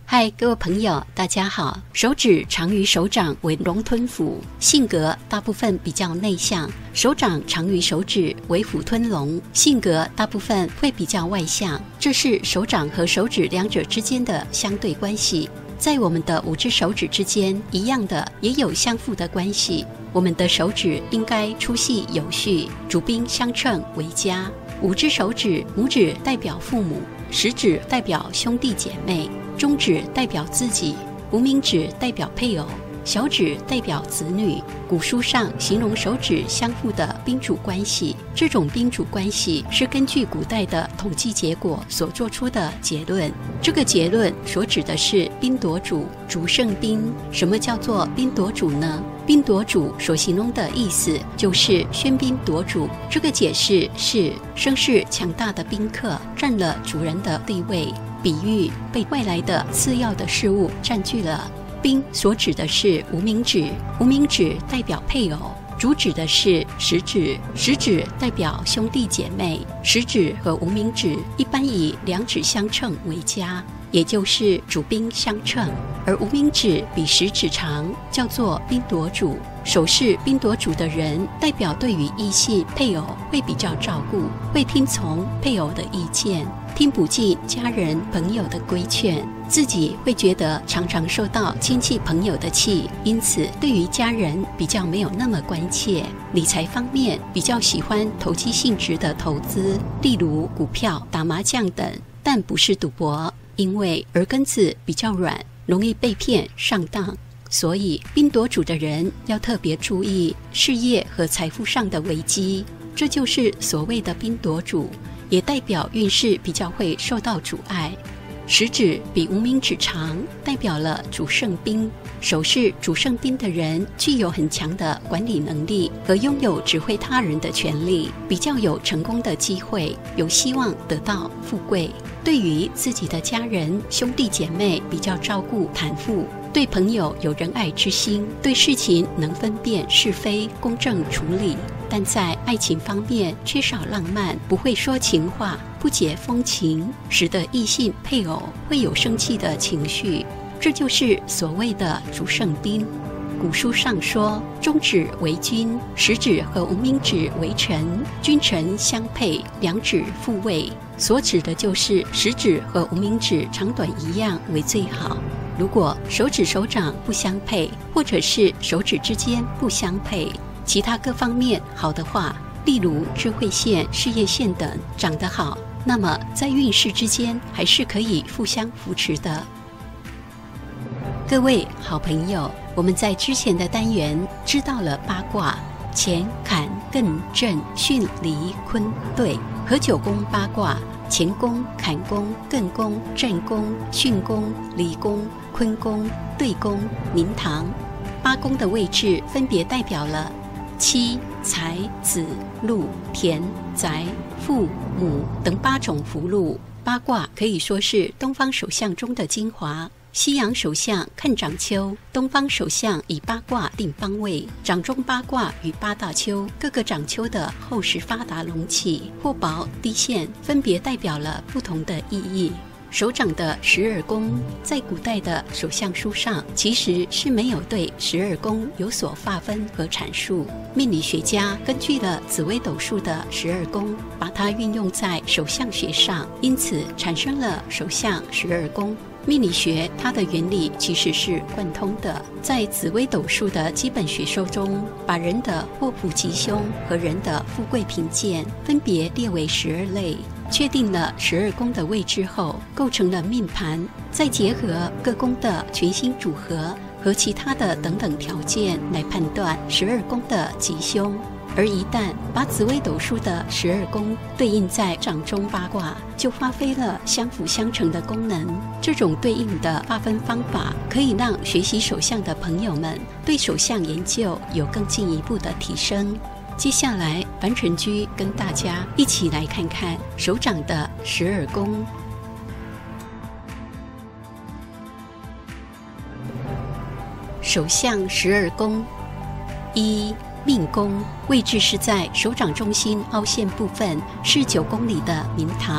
嗨，各位朋友，大家好。手指长于手掌为龙吞虎，性格大部分比较内向；手掌长于手指为虎吞龙，性格大部分会比较外向。这是手掌和手指两者之间的相对关系。在我们的5只手指之间，一样的也有相互的关系。我们的手指应该粗细有序，主宾相称为佳。5只手指，拇指代表父母，食指代表兄弟姐妹，中指代表自己，无名指代表配偶，小指代表子女。古书上形容手指相互的宾主关系，这种宾主关系是根据古代的统计结果所做出的结论。这个结论所指的是宾夺主，主胜宾。什么叫做宾夺主呢？宾夺主所形容的意思就是喧宾夺主。这个解释是声势强大的宾客占了主人的地位，比喻被外来的次要的事物占据了。宾所指的是无名指，无名指代表配偶，主指的是食指，食指代表兄弟姐妹。食指和无名指一般以两指相称为佳，也就是主宾相称，而无名指比食指长，叫做宾夺主。手是宾夺主的人，代表对于异性配偶会比较照顾，会听从配偶的意见，听不进家人朋友的规劝，自己会觉得常常受到亲戚朋友的气，因此对于家人比较没有那么关切。理财方面比较喜欢投机性质的投资，例如股票、打麻将等，但不是赌博，因为耳根子比较软，容易被骗上当。所以宾夺主的人要特别注意事业和财富上的危机，这就是所谓的宾夺主，也代表运势比较会受到阻碍。食指比无名指长，代表了主胜宾。手是主胜宾的人具有很强的管理能力和拥有指挥他人的权利，比较有成功的机会，有希望得到富贵。对于自己的家人兄弟姐妹比较照顾袒护，对朋友有仁爱之心，对事情能分辨是非，公正处理。但在爱情方面缺少浪漫，不会说情话，不解风情，使得异性配偶会有生气的情绪，这就是所谓的主胜宾。古书上说，中指为君，食指和无名指为臣，君臣相配，两指复位。所指的就是食指和无名指长短一样为最好。如果手指手掌不相配，或者是手指之间不相配，其他各方面好的话，例如智慧线、事业线等长得好，那么在运势之间还是可以互相扶持的。各位好朋友，我们在之前的单元知道了八卦：乾、坎、艮、震、巽、离、坤、兑。和9宫八卦，乾宫、坎宫、艮宫、震宫、巽宫、离宫、坤宫、兑宫、明堂。8宫的位置分别代表了妻、财、子、禄、田、宅、父母等8种福禄。八卦可以说是东方首相中的精华。西洋首相看掌丘，东方首相以八卦定方位。掌中八卦与八大丘，各个掌丘的厚实发达隆起或薄低陷，分别代表了不同的意义。手掌的12宫，在古代的手相书上其实是没有对12宫有所划分和阐述。命理学家根据了紫微斗数的12宫，把它运用在手相学上，因此产生了手相12宫。命理学它的原理其实是贯通的，在紫微斗数的基本学说中，把人的祸福吉凶和人的富贵贫贱分别列为12类，确定了12宫的位置后，构成了命盘，再结合各宫的群星组合和其他的等等条件来判断12宫的吉凶。而一旦把紫微斗数的12宫对应在掌中八卦，就发挥了相辅相成的功能。这种对应的划分方法，可以让学习手相的朋友们对手相研究有更进一步的提升。接下来，樊晨居跟大家一起来看看手掌的12宫。手相12宫，1命宫，位置是在手掌中心凹陷部分，是9宫里的明堂。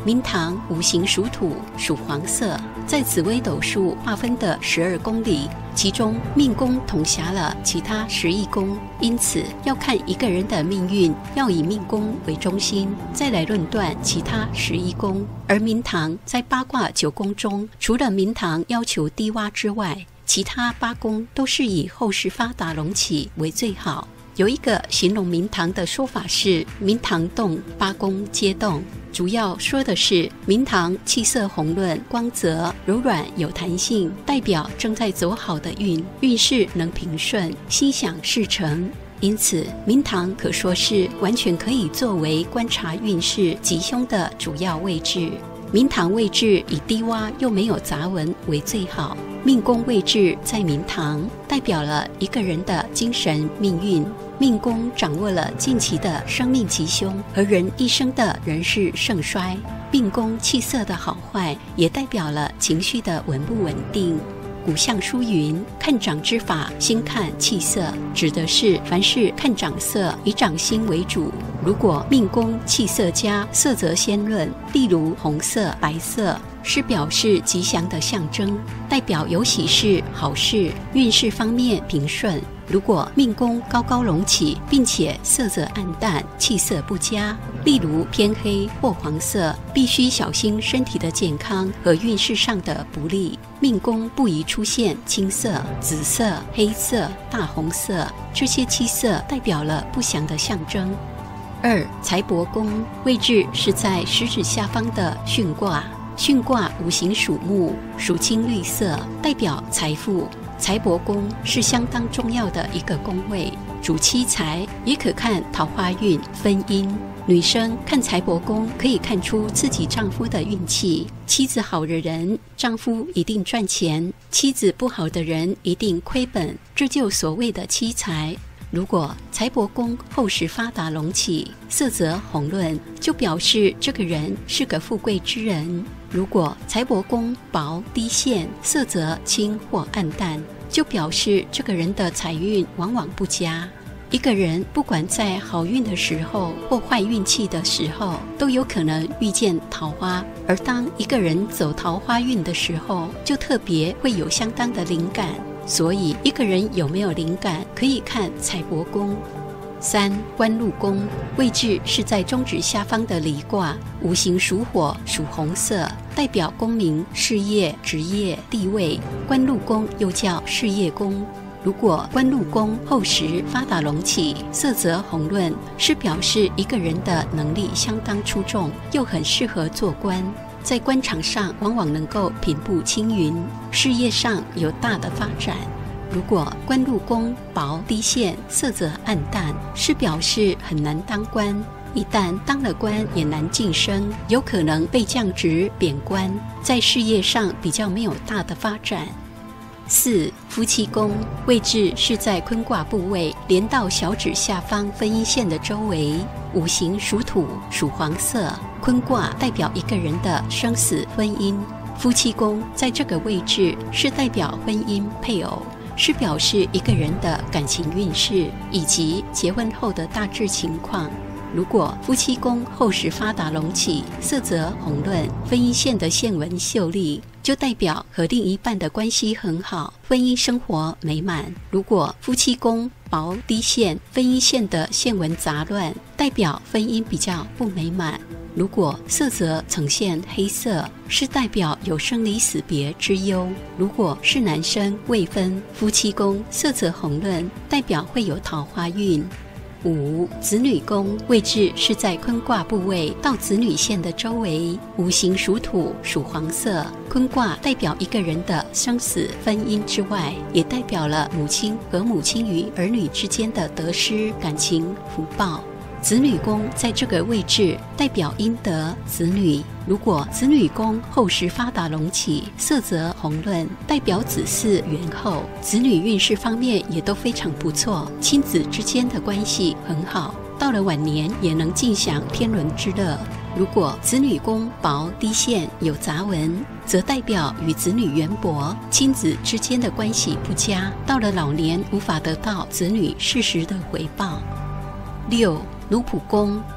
明堂五行属土，属黄色，在紫微斗数划分的12宫里，其中命宫统辖了其他11宫，因此要看一个人的命运，要以命宫为中心，再来论断其他11宫。而明堂在八卦9宫中，除了明堂要求低洼之外，其他8宫都是以厚实发达隆起为最好。有一个形容明堂的说法是明堂动，8宫皆动，主要说的是明堂气色红润、光泽、柔软有弹性，代表正在走好的运势能平顺，心想事成。因此明堂可说是完全可以作为观察运势吉凶的主要位置。明堂位置以低洼又没有杂纹为最好。命宫位置在明堂，代表了一个人的精神命运。命宫掌握了近期的生命吉凶和人一生的人事盛衰。命宫气色的好坏也代表了情绪的稳不稳定。古相书云：看长之法，先看气色，指的是凡事看长色，以长心为主。如果命宫气色佳，色泽鲜润，例如红色、白色，是表示吉祥的象征，代表有喜事、好事，运势方面平顺。如果命宫高高隆起，并且色泽暗淡，气色不佳，例如偏黑或黄色，必须小心身体的健康和运势上的不利。命宫不宜出现青色、紫色、黑色、大红色，这些七色代表了不祥的象征。2. 财帛宫位置是在食指下方的巽卦，巽卦五行属木，属青绿色，代表财富。财帛宫是相当重要的一个宫位，主妻财，也可看桃花运、婚姻。女生看财帛宫可以看出自己丈夫的运气，妻子好的人，丈夫一定赚钱；妻子不好的人一定亏本，这就所谓的妻财。如果财帛宫厚实发达隆起，色泽红润，就表示这个人是个富贵之人。如果财帛宫薄低陷，色泽青或暗淡，就表示这个人的财运往往不佳。一个人不管在好运的时候或坏运气的时候，都有可能遇见桃花，而当一个人走桃花运的时候，就特别会有相当的灵感。所以一个人有没有灵感，可以看财帛宫。3. 官禄宫位置是在中指下方的离卦，五行属火，属红色，代表功名、事业、职业、地位。官禄宫又叫事业宫。如果官禄宫厚实发达隆起，色泽红润，是表示一个人的能力相当出众，又很适合做官，在官场上往往能够平步青云，事业上有大的发展。如果官禄宫薄低陷，色泽暗淡，是表示很难当官，一旦当了官也难晋升，有可能被降职贬官，在事业上比较没有大的发展。4. 夫妻宫位置是在坤卦部位，连到小指下方分阴线的周围，五行属土，属黄色，坤卦代表一个人的生死婚姻。夫妻宫在这个位置是代表婚姻配偶，是表示一个人的感情运势以及结婚后的大致情况。如果夫妻宫厚实发达隆起，色泽红润，分阴线的线纹秀丽，就代表和另一半的关系很好，婚姻生活美满。如果夫妻宫薄低陷，分阴线的线纹杂乱，代表婚姻比较不美满。如果色泽呈现黑色，是代表有生离死别之忧。如果是男生未婚，夫妻宫色泽红润，代表会有桃花运。5. 子女宫位置是在坤卦部位到子女线的周围，五行属土，属黄色。坤卦代表一个人的生死婚姻之外，也代表了母亲和母亲与儿女之间的得失、感情、福报。子女宫在这个位置代表应得子女，如果子女宫厚实发达隆起，色泽红润，代表子嗣圆厚，子女运势方面也都非常不错，亲子之间的关系很好，到了晚年也能尽享天伦之乐。如果子女宫薄低陷有杂纹，则代表与子女缘薄，亲子之间的关系不佳，到了老年无法得到子女适时的回报。6. 奴仆宫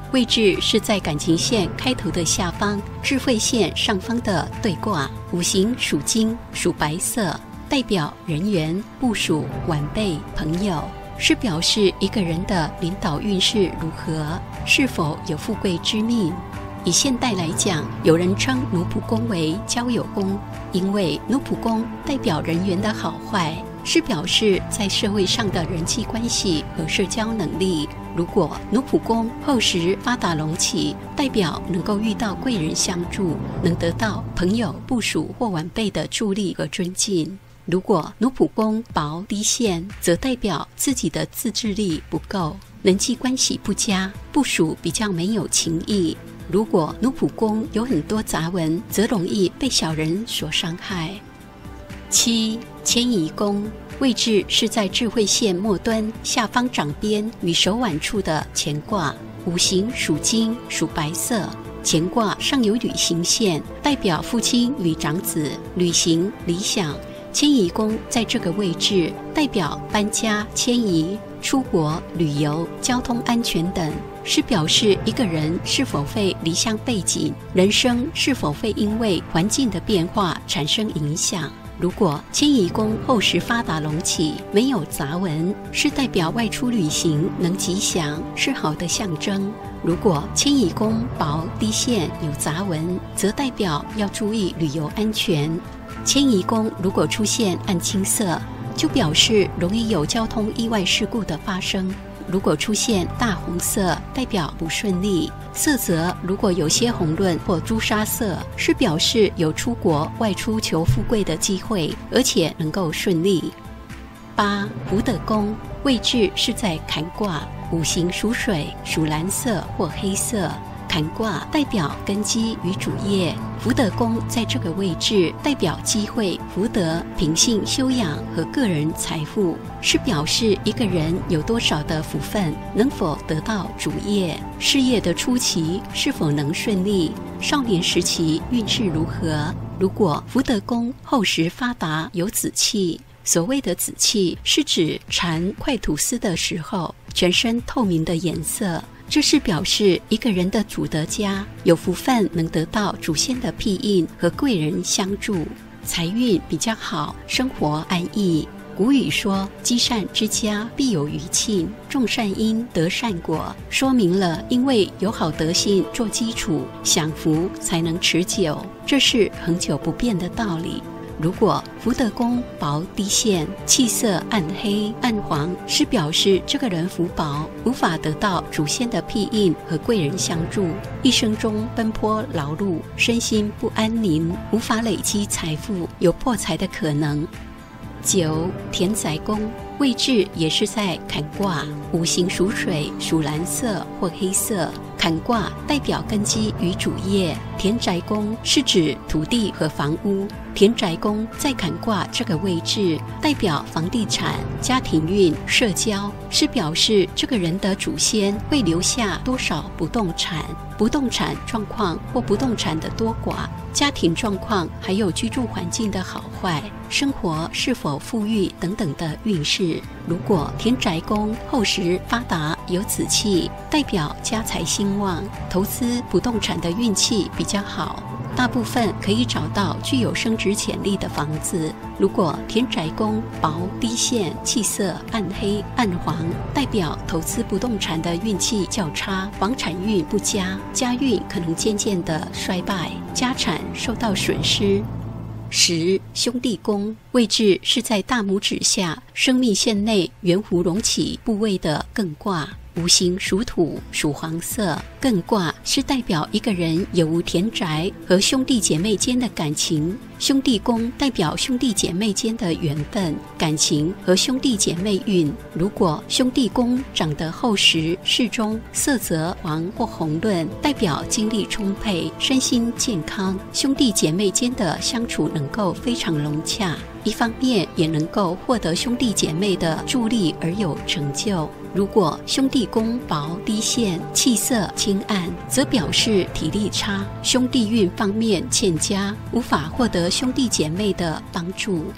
位置是在感情线开头的下方，智慧线上方的对卦。五行属金，属白色，代表人缘、部属、晚辈、朋友，是表示一个人的领导运势如何，是否有富贵之命。以现代来讲，有人称奴仆宫为交友宫，因为奴仆宫代表人缘的好坏，是表示在社会上的人际关系和社交能力。如果奴仆宫厚实发达隆起，代表能够遇到贵人相助，能得到朋友、部属或晚辈的助力和尊敬。如果奴仆宫薄低陷，则代表自己的自制力不够，人际关系不佳，部属比较没有情义。如果奴仆宫有很多杂文，则容易被小人所伤害。7. 迁移宫，位置是在智慧线末端下方掌边与手腕处的乾卦。五行属金，属白色，乾卦上有旅行线，代表父亲与长子旅行理想。迁移宫在这个位置，代表搬家、迁移、出国、旅游、交通安全等，是表示一个人是否会离乡背井，人生是否会因为环境的变化产生影响。如果迁移宫厚实发达隆起，没有杂文，是代表外出旅行能吉祥，是好的象征。如果迁移宫薄低陷有杂文，则代表要注意旅游安全。迁移宫如果出现暗青色，就表示容易有交通意外事故的发生。如果出现大红色，代表不顺利。色泽如果有些红润或朱砂色，是表示有出国外出求富贵的机会，而且能够顺利。8. 福德宫，位置是在坎卦，五行属水，属蓝色或黑色。坎卦代表根基与主业，福德宫在这个位置代表机会、福德、品性修养和个人财富，是表示一个人有多少的福分，能否得到主业，事业的初期是否能顺利，少年时期运势如何。如果福德宫厚实发达有紫气，所谓的紫气是指缠快吐丝的时候全身透明的颜色，这是表示一个人的祖德家有福分，能得到祖先的庇荫和贵人相助，财运比较好，生活安逸。古语说积善之家必有余庆，种善因得善果，说明了因为有好德性做基础，享福才能持久，这是恒久不变的道理。如果福德宫薄低陷，气色暗黑暗黄，是表示这个人福薄，无法得到祖先的庇荫和贵人相助，一生中奔波劳碌，身心不安宁，无法累积财富，有破财的可能。9. 田宅宫，位置也是在坎卦，五行属水，属蓝色或黑色。坎卦代表根基与主业，田宅宫是指土地和房屋。田宅宫在坎卦这个位置，代表房地产、家庭运、社交，是表示这个人的祖先会留下多少不动产，不动产状况或不动产的多寡，家庭状况，还有居住环境的好坏，生活是否富裕等等的运势。如果田宅宫厚实发达有紫气，代表家财兴旺，投资不动产的运气比较好，大部分可以找到具有升值潜力的房子。如果田宅宫薄低陷，气色暗黑暗黄，代表投资不动产的运气较差，房产运不佳，家运可能渐渐的衰败，家产受到损失。10. 兄弟宫，位置是在大拇指下生命线内圆弧隆起部位的艮卦，五行属土，属黄色。艮卦是代表一个人有无田宅和兄弟姐妹间的感情，兄弟宫代表兄弟姐妹间的缘分、感情和兄弟姐妹运。如果兄弟宫长得厚实适中，色泽黄或红润，代表精力充沛，身心健康，兄弟姐妹间的相处能够非常融洽，一方面也能够获得兄弟姐妹的助力而有成就。如果兄弟宫薄低陷，气色清暗，则表示体力差，兄弟运方面欠佳，无法获得兄弟姐妹的帮助。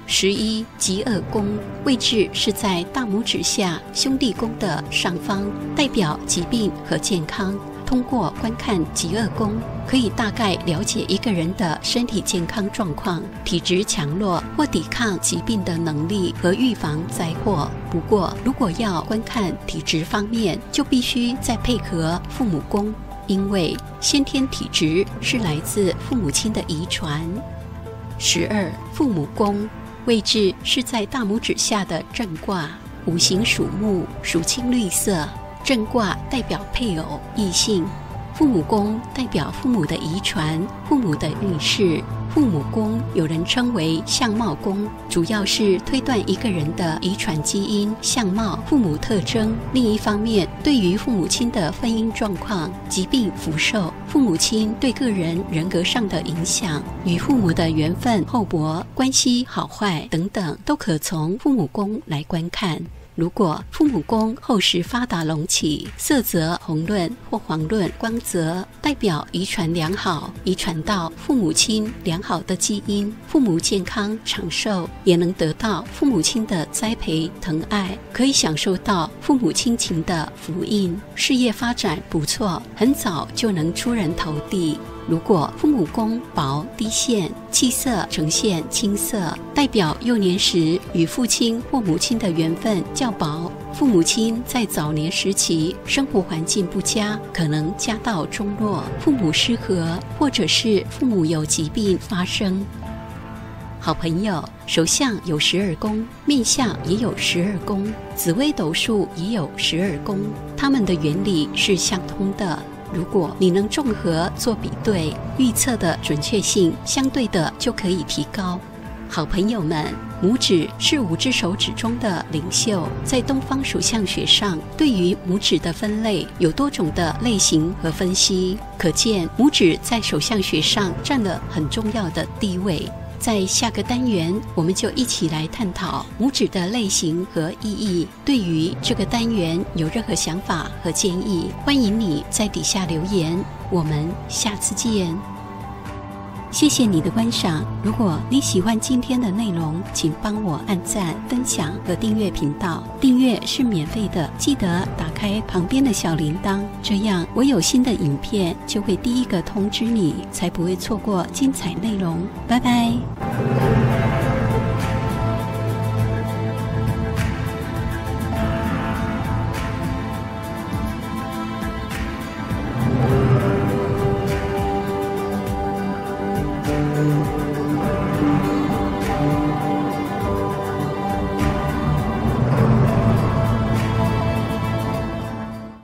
11极恶宫，位置是在大拇指下兄弟宫的上方，代表疾病和健康。通过观看极恶宫，可以大概了解一个人的身体健康状况、体质强弱或抵抗疾病的能力和预防灾祸。不过，如果要观看体质方面，就必须再配合父母宫，因为先天体质是来自父母亲的遗传。12父母宫，位置是在大拇指下的正卦，五行属木，属青绿色。正卦代表配偶、异性，父母宫代表父母的遗传、父母的运势。父母宫有人称为相貌宫，主要是推断一个人的遗传基因、相貌、父母特征。另一方面，对于父母亲的婚姻状况、疾病福寿、父母亲对个人人格上的影响、与父母的缘分厚薄、关系好坏等等，都可从父母宫来观看。如果父母宫厚实发达隆起，色泽红润或黄润光泽，代表遗传良好，遗传到父母亲良好的基因，父母健康长寿，也能得到父母亲的栽培疼爱，可以享受到父母亲情的福荫，事业发展不错，很早就能出人头地。如果父母宫薄低陷，气色呈现青色，代表幼年时与父亲或母亲的缘分较薄，父母亲在早年时期生活环境不佳，可能家道中落，父母失和，或者是父母有疾病发生。好朋友，手相有12宫，面相也有12宫，紫微斗数也有12宫，它们的原理是相通的。如果你能综合做比对，预测的准确性相对的就可以提高。好朋友们，拇指是5只手指中的领袖，在东方属相学上，对于拇指的分类有多种的类型和分析，可见拇指在手相学上占了很重要的地位。在下个单元，我们就一起来探讨拇指的类型和意义。对于这个单元有任何想法和建议，欢迎你在底下留言。我们下次见。谢谢你的观赏。如果你喜欢今天的内容，请帮我按赞、分享和订阅频道。订阅是免费的，记得打开旁边的小铃铛，这样我有新的影片就会第一个通知你，才不会错过精彩内容。拜拜。